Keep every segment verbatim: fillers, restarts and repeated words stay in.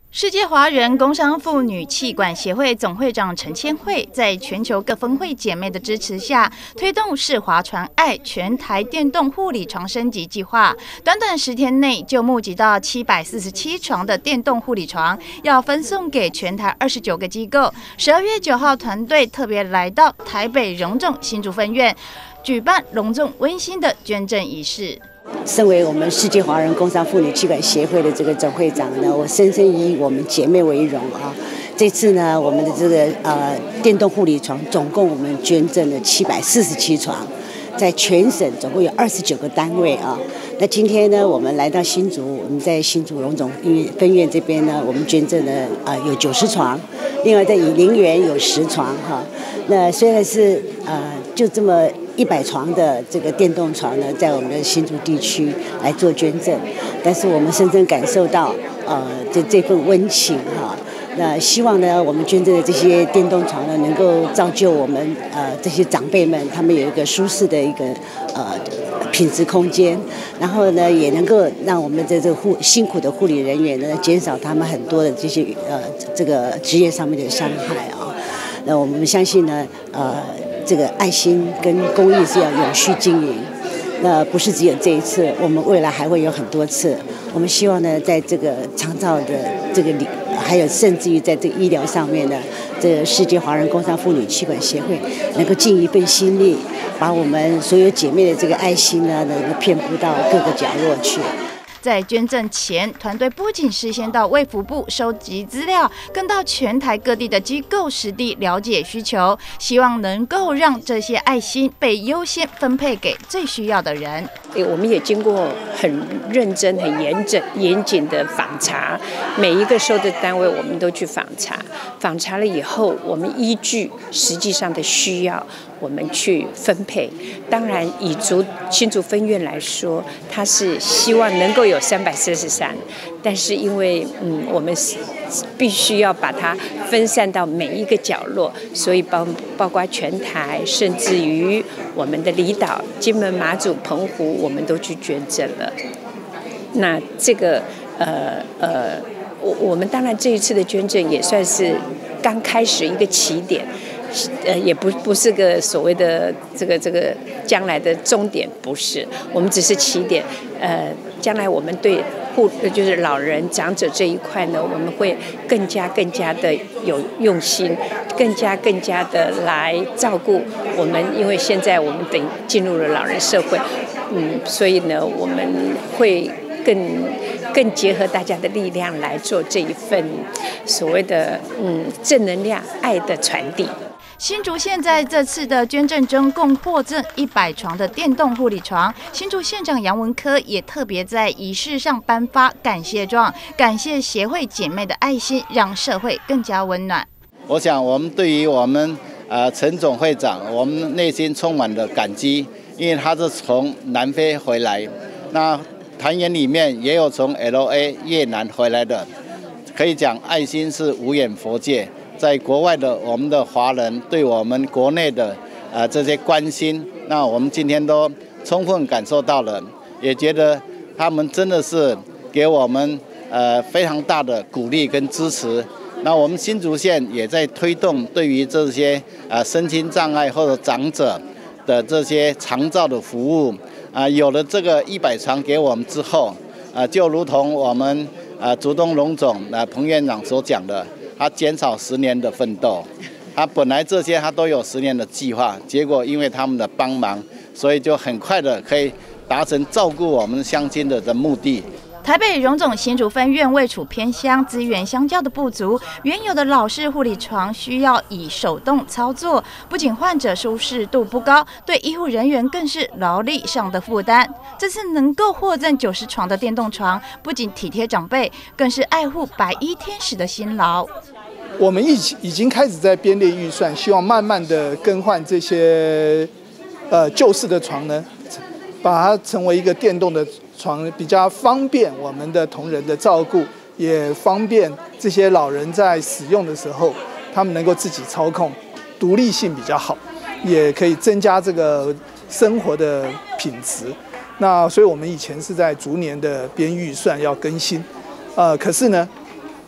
世界华人工商妇女气管协会总会长陈千惠，在全球各分会姐妹的支持下，推动世华传爱全台电动护理床升级计划。短短十天内就募集到七百四十七床的电动护理床，要分送给全台二十九个机构。十二月九号，团队特别来到台北荣总新竹分院，举办隆重温馨的捐赠仪式。 身为我们世界华人工商妇女气管协会的这个总会长呢，我深深以我们姐妹为荣啊！这次呢，我们的这个呃电动护理床，总共我们捐赠了七百四十七床，在全省总共有二十九个单位啊。那今天呢，我们来到新竹，我们在新竹荣总分院这边呢，我们捐赠了啊、呃、有九十床，另外在以林园有十床哈。那虽然是呃就这么一百床的这个电动床呢，在我们的新竹地区来做捐赠，但是我们深深感受到呃这这份温情哈。那希望呢，我们捐赠的这些电动床呢，能够造就我们呃这些长辈们，他们有一个舒适的一个呃品质空间，然后呢，也能够让我们的这个护辛苦的护理人员呢，减少他们很多的这些呃这个职业上面的伤害啊。那我们相信呢，呃，这个爱心跟公益是要永续经营。那不是只有这一次，我们未来还会有很多次。我们希望呢，在这个长照的这个里，还有甚至于在这个医疗上面呢，这个世界华人工商妇女气管协会能够尽一份心力，把我们所有姐妹的这个爱心呢，能够遍布到各个角落去。 在捐赠前，团队不仅事先到卫福部收集资料，更到全台各地的机构实地了解需求，希望能够让这些爱心被优先分配给最需要的人。 我们也经过很认真、很严整、严谨的访查，每一个收的单位我们都去访查，访查了以后，我们依据实际上的需要，我们去分配。当然，以竹新竹分院来说，它是希望能够有三百四十三，但是因为嗯，我们必须要把它分散到每一个角落，所以包包括全台，甚至于我们的离岛、金门、马祖、澎湖，我们都去捐赠了。那这个呃呃，我我们当然这一次的捐赠也算是刚开始一个起点。呃，也不不是个所谓的这个这个将来的终点，不是，我们只是起点。呃，将来我们对护就是老人长者这一块呢，我们会更加更加的有用心，更加更加的来照顾我们，因为现在我们等进入了老人社会，嗯，所以呢，我们会更更结合大家的力量来做这一份所谓的嗯正能量、爱的传递。 新竹县在这次的捐赠中共获赠一百床的电动护理床。新竹县长杨文科也特别在仪式上颁发感谢状，感谢协会姐妹的爱心，让社会更加温暖。 我想，我们对于我们呃陈总会长，我们内心充满了感激，因为他是从南非回来，那团员里面也有从 L A 越南回来的，可以讲爱心是无远弗届。在国外的我们的华人对我们国内的呃这些关心，那我们今天都充分感受到了，也觉得他们真的是给我们呃非常大的鼓励跟支持。那我们新竹县也在推动对于这些呃身心障碍或者长者的这些长照的服务啊、呃，有了这个一百床给我们之后，啊、呃，就如同我们呃竹东荣总呃彭院长所讲的。他减少十年的奋斗，他本来这些他都有十年的计划，结果因为他们的帮忙，所以就很快的可以达成照顾我们乡亲的的目的。 台北荣总新竹分院位处偏乡，资源相较的不足，原有的老式护理床需要以手动操作，不仅患者舒适度不高，对医护人员更是劳力上的负担。这次能够获赠九十床的电动床，不仅体贴长辈，更是爱护白衣天使的辛劳。 我们已已经开始在编列预算，希望慢慢的更换这些呃旧式的床呢，把它成为一个电动的床，比较方便我们的同仁的照顾，也方便这些老人在使用的时候，他们能够自己操控，独立性比较好，也可以增加这个生活的品质。那所以我们以前是在逐年的编预算要更新，呃，可是呢，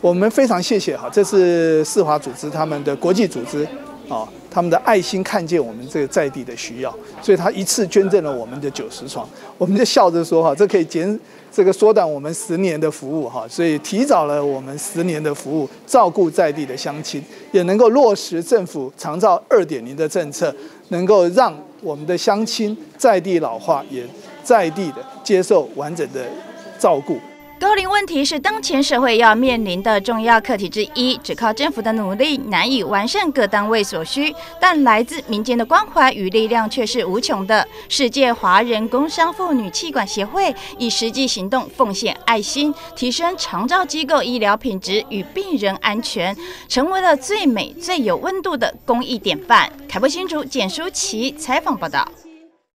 我们非常谢谢哈，这是世华组织他们的国际组织，哦，他们的爱心看见我们这个在地的需要，所以他一次捐赠了我们的九十床，我们就笑着说哈，这可以减这个缩短我们十年的服务哈，所以提早了我们十年的服务，照顾在地的乡亲，也能够落实政府长照二点零的政策，能够让我们的乡亲在地老化，也在地的接受完整的照顾。 高龄问题是当前社会要面临的重要课题之一，只靠政府的努力难以完善各单位所需，但来自民间的关怀与力量却是无穷的。世界华人工商妇女气管协会以实际行动奉献爱心，提升长照机构医疗品质与病人安全，成为了最美最有温度的公益典范。凯播新竹简书琪采访报道。